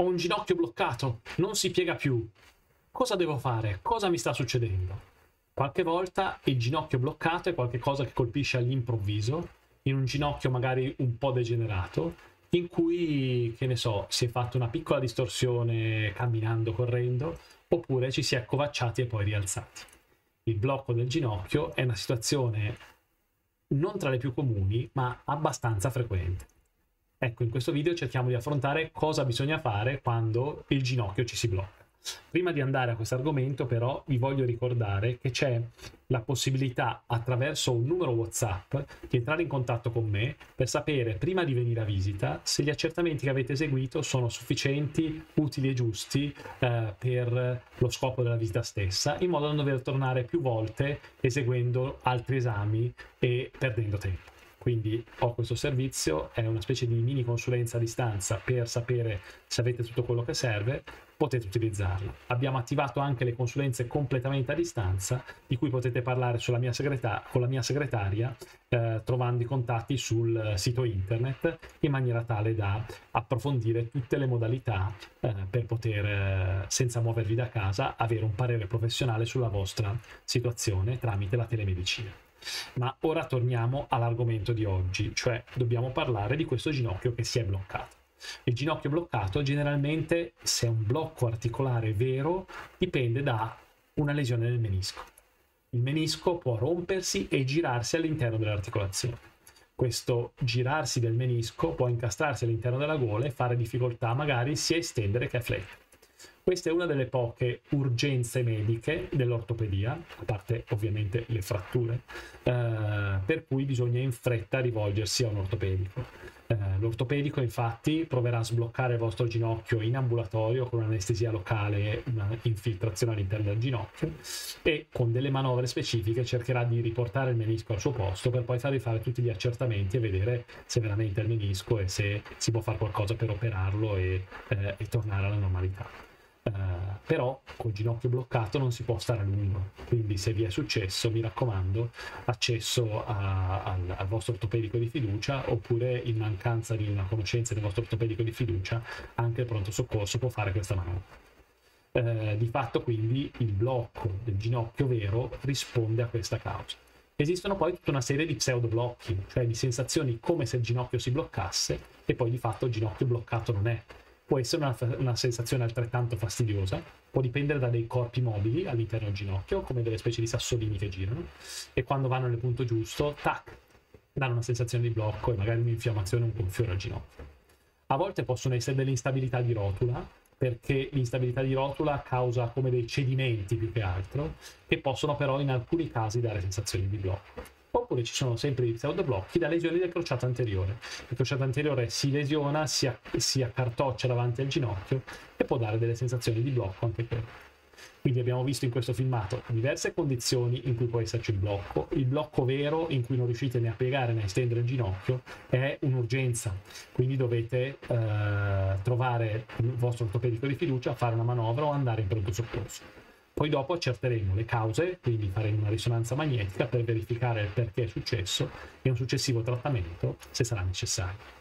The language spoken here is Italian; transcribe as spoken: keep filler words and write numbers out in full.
ho un ginocchio bloccato, non si piega più. Cosa devo fare? Cosa mi sta succedendo? Qualche volta il ginocchio bloccato è qualcosa che colpisce all'improvviso, in un ginocchio magari un po' degenerato, in cui, che ne so, si è fatta una piccola distorsione camminando, correndo, oppure ci si è accovacciati e poi rialzati. Il blocco del ginocchio è una situazione non tra le più comuni, ma abbastanza frequente. Ecco, in questo video cerchiamo di affrontare cosa bisogna fare quando il ginocchio ci si blocca. Prima di andare a questo argomento, però, vi voglio ricordare che c'è la possibilità, attraverso un numero WhatsApp, di entrare in contatto con me per sapere, prima di venire a visita, se gli accertamenti che avete eseguito sono sufficienti, utili e giusti eh, per lo scopo della visita stessa, in modo da non dover tornare più volte eseguendo altri esami e perdendo tempo. Quindi ho questo servizio, è una specie di mini consulenza a distanza per sapere se avete tutto quello che serve, potete utilizzarla. Abbiamo attivato anche le consulenze completamente a distanza, di cui potete parlare sulla mia segreta- con la mia segretaria, eh, trovando i contatti sul sito internet, in maniera tale da approfondire tutte le modalità eh, per poter, eh, senza muovervi da casa, avere un parere professionale sulla vostra situazione tramite la telemedicina. Ma ora torniamo all'argomento di oggi, cioè dobbiamo parlare di questo ginocchio che si è bloccato. Il ginocchio bloccato generalmente, se è un blocco articolare vero, dipende da una lesione del menisco. Il menisco può rompersi e girarsi all'interno dell'articolazione. Questo girarsi del menisco può incastrarsi all'interno della gola e fare difficoltà magari sia a estendere che a flettere. Questa è una delle poche urgenze mediche dell'ortopedia, a parte ovviamente le fratture, eh, per cui bisogna in fretta rivolgersi a un ortopedico. Eh, l'ortopedico infatti proverà a sbloccare il vostro ginocchio in ambulatorio con un'anestesia locale, una infiltrazione all'interno del ginocchio, e con delle manovre specifiche cercherà di riportare il menisco al suo posto per poi farvi fare tutti gli accertamenti e vedere se veramente è il menisco e se si può fare qualcosa per operarlo e, eh, e tornare alla normalità. Uh, però col ginocchio bloccato non si può stare a lungo, quindi se vi è successo, mi raccomando, accesso a, al, al vostro ortopedico di fiducia, oppure in mancanza di una conoscenza del vostro ortopedico di fiducia anche il pronto soccorso può fare questa manovra. Uh, di fatto quindi il blocco del ginocchio vero risponde a questa causa. Esistono poi tutta una serie di pseudoblocchi, cioè di sensazioni come se il ginocchio si bloccasse e poi di fatto il ginocchio bloccato non è. Può essere una, una sensazione altrettanto fastidiosa, può dipendere da dei corpi mobili all'interno del ginocchio, come delle specie di sassolini che girano, e quando vanno nel punto giusto, tac, danno una sensazione di blocco e magari un'infiammazione, un gonfiore al ginocchio. A volte possono essere delle instabilità di rotula, perché l'instabilità di rotula causa come dei cedimenti più che altro, che possono però in alcuni casi dare sensazioni di blocco. Oppure ci sono sempre i pseudoblocchi da lesioni del crociato anteriore. Il crociato anteriore si lesiona, si, si accartoccia davanti al ginocchio e può dare delle sensazioni di blocco anche quello. Quindi abbiamo visto in questo filmato diverse condizioni in cui può esserci il blocco. Il blocco vero, in cui non riuscite né a piegare né a estendere il ginocchio, è un'urgenza. Quindi dovete eh, trovare il vostro ortopedico di fiducia, fare una manovra o andare in pronto soccorso. Poi dopo accerteremo le cause, quindi faremo una risonanza magnetica per verificare il perché è successo e un successivo trattamento se sarà necessario.